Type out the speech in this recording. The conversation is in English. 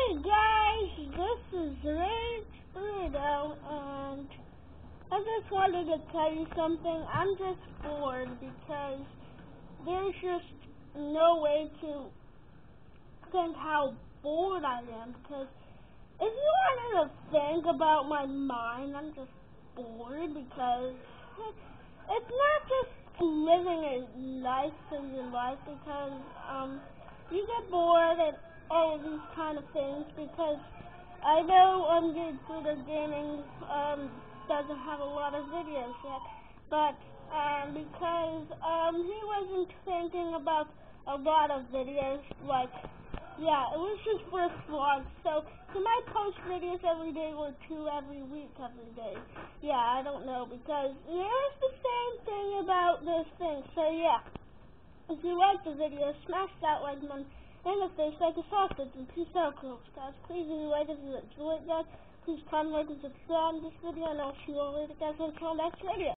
Hey guys, this is Rage Burrito, and I just wanted to tell you something. I'm just bored because there's just no way to think how bored I am. Because if you wanted to think about my mind, I'm just bored because it's not just living a life for your life because you get bored and all of these kind of things because I know Good Buddha Gaming doesn't have a lot of videos yet, but because he wasn't thinking about a lot of videos, like, yeah, it was his first vlog, so he might post videos every day or two every week every day. Yeah, I don't know, because there's the same thing about this thing, so yeah. If you like the video, smash that like button in the face like a sausage, and peace out, girls, guys. Please, if you like it, if you enjoyed that, please comment, like, and subscribe to this video, and I'll see you all later, guys, until next video.